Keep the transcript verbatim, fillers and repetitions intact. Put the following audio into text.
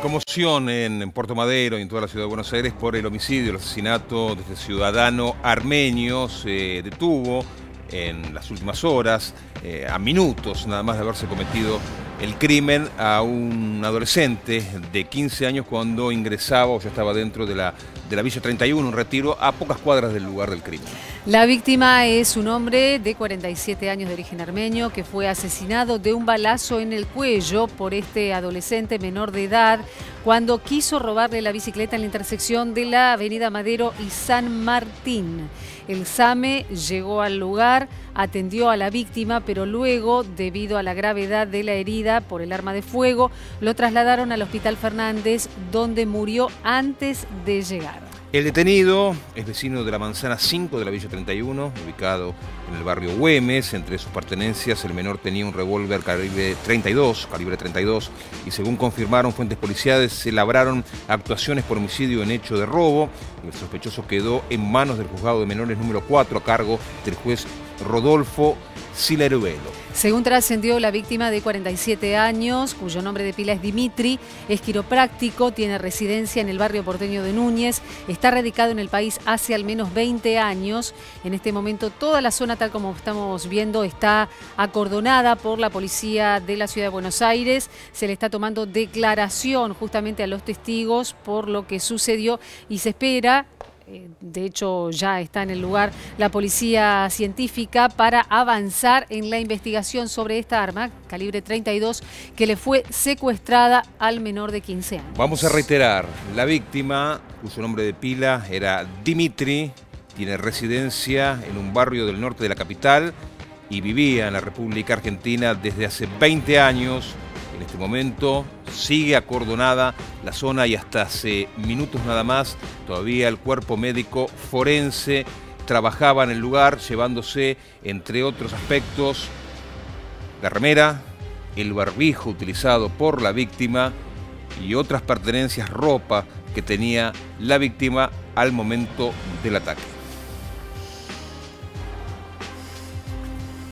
Conmoción en Puerto Madero y en toda la ciudad de Buenos Aires por el homicidio, el asesinato de este ciudadano armenio. Se detuvo en las últimas horas, eh, a minutos nada más de haberse cometido el crimen, a un adolescente de quince años cuando ingresaba o ya estaba dentro de la, de la Villa treinta y uno, un retiro a pocas cuadras del lugar del crimen. La víctima es un hombre de cuarenta y siete años de origen armenio que fue asesinado de un balazo en el cuello por este adolescente menor de edad cuando quiso robarle la bicicleta en la intersección de la avenida Madero y San Martín. El SAME llegó al lugar, atendió a la víctima, pero luego, debido a la gravedad de la herida por el arma de fuego, lo trasladaron al Hospital Fernández, donde murió antes de llegar. El detenido es vecino de la Manzana cinco de la Villa treinta y uno, ubicado en el barrio Güemes. Entre sus pertenencias, el menor tenía un revólver calibre treinta y dos, calibre treinta y dos, y según confirmaron fuentes policiales, se labraron actuaciones por homicidio en hecho de robo. El sospechoso quedó en manos del juzgado de menores número cuatro, a cargo del juez Rodolfo Sileruelo. Según trascendió, la víctima de cuarenta y siete años, cuyo nombre de pila es Dimitri, es quiropráctico, tiene residencia en el barrio porteño de Núñez, está radicado en el país hace al menos veinte años. En este momento toda la zona, tal como estamos viendo, está acordonada por la policía de la ciudad de Buenos Aires. Se le está tomando declaración justamente a los testigos por lo que sucedió y se espera, de hecho ya está en el lugar, la policía científica para avanzar en la investigación sobre esta arma, calibre treinta y dos, que le fue secuestrada al menor de quince años. Vamos a reiterar, la víctima, cuyo nombre de pila era Dimitri, tiene residencia en un barrio del norte de la capital y vivía en la República Argentina desde hace veinte años. En este momento sigue acordonada la zona y hasta hace minutos nada más todavía el cuerpo médico forense trabajaba en el lugar, llevándose, entre otros aspectos, la remera, el barbijo utilizado por la víctima y otras pertenencias, ropa que tenía la víctima al momento del ataque.